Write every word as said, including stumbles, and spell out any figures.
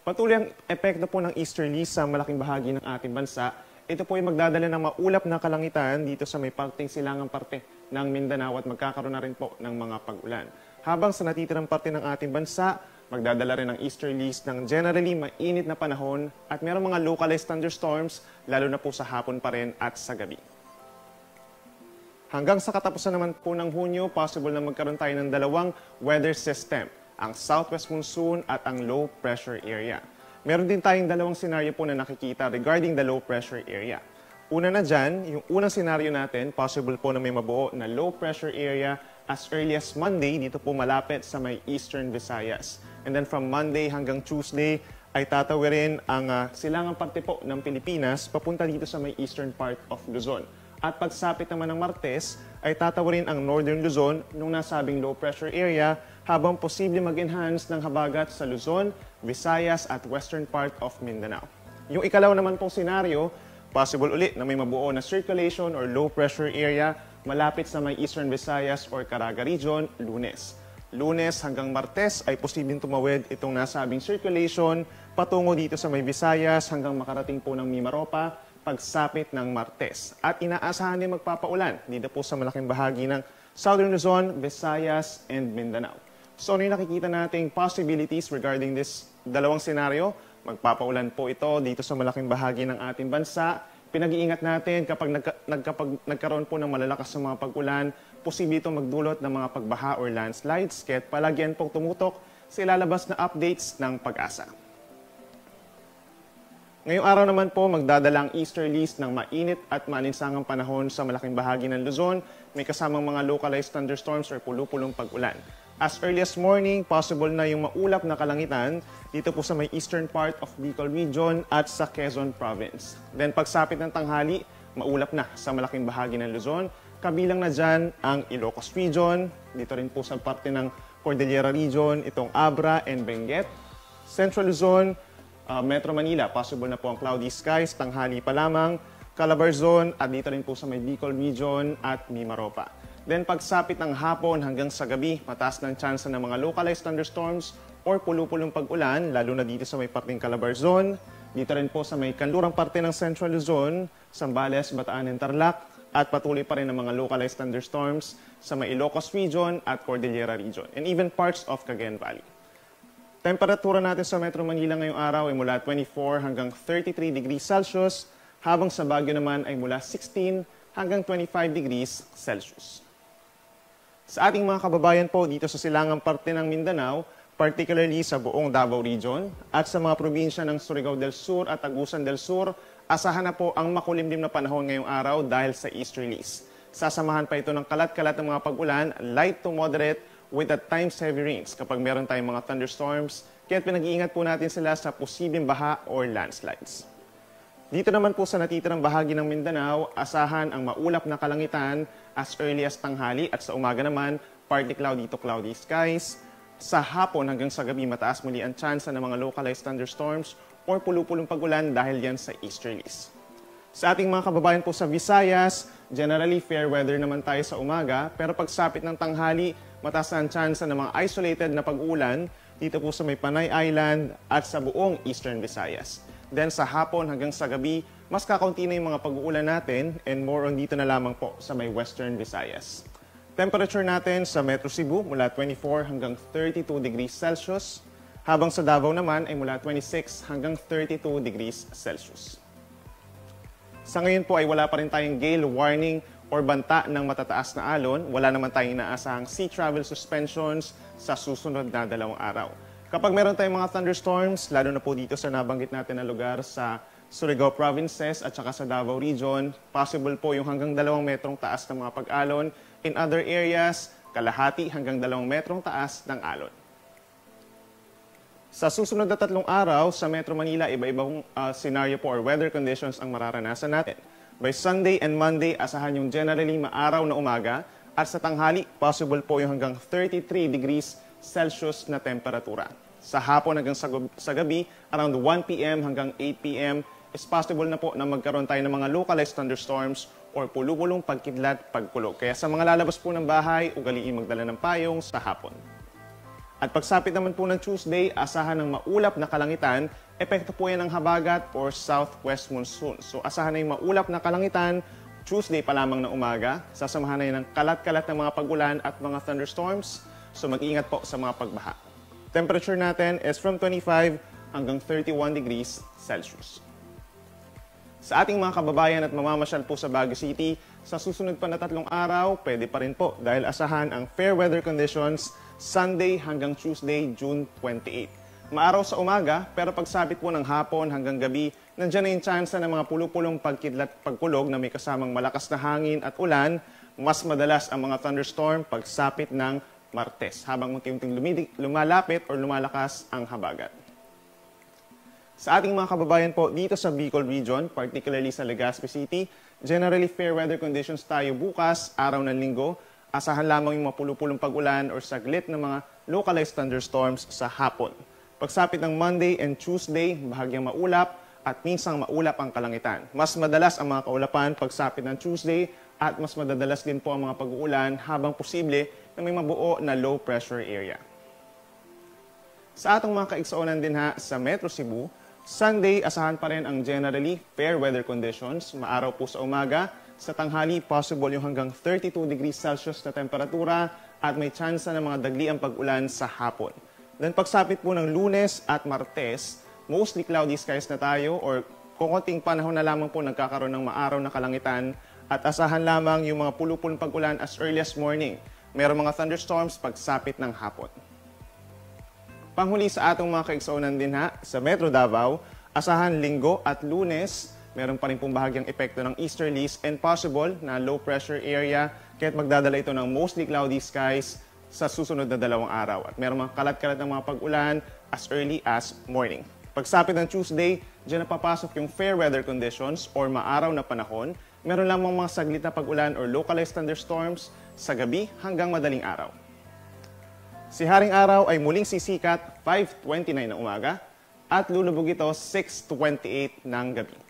Patuloy ang epekto po ng easterlies sa malaking bahagi ng ating bansa. Ito po ay magdadala ng maulap na kalangitan dito sa may parting silangang parte ng Mindanao at magkakaroon na rin po ng mga pag-ulan. Habang sa natitirang parte ng ating bansa, magdadala rin ng easterlies ng generally mainit na panahon at mayroong mga localized thunderstorms lalo na po sa hapon pa rin at sa gabi. Hanggang sa katapusan naman po ng Hunyo, possible na magkaroon tayo ng dalawang weather system, ang southwest monsoon at ang low pressure area. Meron din tayong dalawang senaryo po na nakikita regarding the low pressure area. Una na dyan, yung unang senaryo natin, possible po na may mabuo na low pressure area as early as Monday, dito po malapit sa may Eastern Visayas. And then from Monday hanggang Tuesday, ay tatawirin ang uh, silangang parte po ng Pilipinas papunta dito sa may eastern part of Luzon. At pagsapit naman ng Martes, ay tatawarin ang Northern Luzon nung nasabing low pressure area habang posible mag-enhance ng habagat sa Luzon, Visayas at western part of Mindanao. Yung ikalaw naman pong senaryo, possible ulit na may mabuo na circulation or low pressure area malapit sa may Eastern Visayas or Caraga region, Lunes. Lunes hanggang Martes ay posibleng tumawid itong nasabing circulation patungo dito sa may Visayas hanggang makarating po ng Mimaropa pagsapit ng Martes. At inaasahan din magpapaulan dito po sa malaking bahagi ng Southern Luzon, Visayas, and Mindanao. So ano yung nakikita nating possibilities regarding this dalawang senaryo? Magpapaulan po ito dito sa malaking bahagi ng ating bansa. Pinag-iingat natin kapag nagka, nagkapag, nagkaroon po ng malalakas na mga pag-ulan, posible itong magdulot ng mga pagbaha or landslides. Kaya't palagyan pong tumutok sa ilalabas na updates ng Pag-asa. Ngayong araw naman po, magdadala ang easterlies ng mainit at maalinsangang panahon sa malaking bahagi ng Luzon. May kasamang mga localized thunderstorms or pulu-pulong pag-ulan. As early as morning, possible na yung maulap na kalangitan dito po sa may eastern part of Bicol Region at sa Quezon Province. Then pagsapit ng tanghali, maulap na sa malaking bahagi ng Luzon. Kabilang na dyan ang Ilocos Region, dito rin po sa parte ng Cordillera Region, itong Abra and Benguet. Central Luzon, Uh, Metro Manila, possible na po ang cloudy skies, tanghali pa lamang, Calabarzon at dito rin po sa may Bicol Region at Mimaropa. Then pagsapit ng hapon hanggang sa gabi, mataas ng tsansa ng mga localized thunderstorms or pulu-pulong pag-ulan, lalo na dito sa may parting Calabarzon, dito rin po sa may kanlurang parte ng Central Luzon, Zambales, Bataan and Tarlac, at patuloy pa rin ang mga localized thunderstorms sa may Ilocos Region at Cordillera Region, and even parts of Cagayan Valley. Temperatura natin sa Metro Manila ngayong araw ay mula twenty-four hanggang thirty-three degrees Celsius, habang sa Baguio naman ay mula sixteen hanggang twenty-five degrees Celsius. Sa ating mga kababayan po dito sa silangang parte ng Mindanao, particularly sa buong Davao Region at sa mga probinsya ng Surigao del Sur at Agusan del Sur, asahan na po ang makulimlim na panahon ngayong araw dahil sa easterlies. Sasamahan pa ito ng kalat-kalat ng mga pag-ulan, light to moderate, with at times heavy rains kapag meron tayong mga thunderstorms, kaya pinag-iingat po natin sila sa posibleng baha or landslides. Dito naman po sa natitirang bahagi ng Mindanao, asahan ang maulap na kalangitan as early as tanghali at sa umaga naman, partly cloudy to cloudy skies. Sa hapon hanggang sa gabi, mataas muli ang tsansa ng mga localized thunderstorms or pulu-pulong pag-ulan dahil yan sa easterlies. Sa ating mga kababayan po sa Visayas, generally fair weather naman tayo sa umaga, pero pagsapit ng tanghali, mataas ang tsansa ng mga isolated na pag-ulan dito po sa may Panay Island at sa buong Eastern Visayas. Then sa hapon hanggang sa gabi, mas kakaunti na yung mga pag-uulan natin and more on dito na lamang po sa may Western Visayas. Temperature natin sa Metro Cebu mula twenty-four hanggang thirty-two degrees Celsius, habang sa Davao naman ay mula twenty-six hanggang thirty-two degrees Celsius. Sa ngayon po ay wala pa rin tayong gale warning or banta ng matataas na alon, wala naman tayong inaasahang sea travel suspensions sa susunod na dalawang araw. Kapag meron tayong mga thunderstorms, lalo na po dito sa nabanggit natin na lugar sa Surigao Provinces at saka sa Davao Region, possible po yung hanggang dalawang metrong taas ng mga pag-alon. In other areas, kalahati hanggang dalawang metrong taas ng alon. Sa susunod na tatlong araw, sa Metro Manila, iba-ibang uh, scenario po or weather conditions ang mararanasan natin. By Sunday and Monday, asahan yung generally maaraw na umaga at sa tanghali, possible po yung hanggang thirty-three degrees Celsius na temperatura. Sa hapon hanggang sa gabi, around one p m hanggang eight p m is possible na po na magkaroon tayo ng mga localized thunderstorms or pulu-pulong pagkidlat, pagkulog. Kaya sa mga lalabas po ng bahay, ugaliin magdala ng payong sa hapon. At pagsapit naman po ng Tuesday, asahan ng maulap na kalangitan, epekto po yan ng habagat or southwest monsoon. So asahan na yung maulap na kalangitan, Tuesday pa lamang ng umaga, sasamahan na yun ng kalat-kalat ng mga pag-ulan at mga thunderstorms. So mag-ingat po sa mga pagbaha. Temperature natin is from twenty-five hanggang thirty-one degrees Celsius. Sa ating mga kababayan at mamamasyal po sa Baguio City, sa susunod pa na tatlong araw, pwede pa rin po dahil asahan ang fair weather conditions Sunday hanggang Tuesday, June twenty-eighth. Maaraw sa umaga, pero pagsapit po ng hapon hanggang gabi, nandiyan na yung chance ng mga pulupulong pagkidlat pagkulog na may kasamang malakas na hangin at ulan. Mas madalas ang mga thunderstorm pagsapit ng Martes, habang unti-unting lumalapit o lumalakas ang habagat. Sa ating mga kababayan po dito sa Bicol Region, particularly sa Legazpi City, generally fair weather conditions tayo bukas, araw ng linggo. Asahan lamang yung mapulupulong pag-ulan or saglit na mga localized thunderstorms sa hapon. Pagsapit ng Monday and Tuesday, bahagyang maulap at minsang maulap ang kalangitan. Mas madalas ang mga kaulapan pagsapit ng Tuesday at mas madadalas din po ang mga pag-uulan habang posible na may mabuo na low pressure area. Sa atong mga kaigsuonan din ha sa Metro Cebu, Sunday asahan pa rin ang generally fair weather conditions. Maaraw po sa umaga, sa tanghali possible yung hanggang thirty-two degrees Celsius na temperatura at may tsansa ng mga dagli ang pag-ulan sa hapon. Then pagsapit po ng Lunes at Martes, mostly cloudy skies na tayo or kukunting panahon na lamang po nagkakaroon ng maaraw na kalangitan at asahan lamang yung mga pulupulong pag-ulan as early as morning. Mayroong mga thunderstorms pagsapit ng hapon. Panghuli sa atong mga kaigsuonan din ha, sa Metro Davao, asahan Linggo at Lunes, meron pa rin pong bahagyang epekto ng easterlies and possible na low pressure area kaya't magdadala ito ng mostly cloudy skies sa susunod na dalawang araw. At meron mga kalat-kalat ng mga pag-ulan as early as morning. Pagsapit ng Tuesday, dyan napapasok yung fair weather conditions or maaraw na panahon. Meron lamang mga saglit na pag-ulan or localized thunderstorms sa gabi hanggang madaling araw. Si Haring Araw ay muling sisikat five twenty-nine ng umaga at lulubog ito six twenty-eight ng gabi.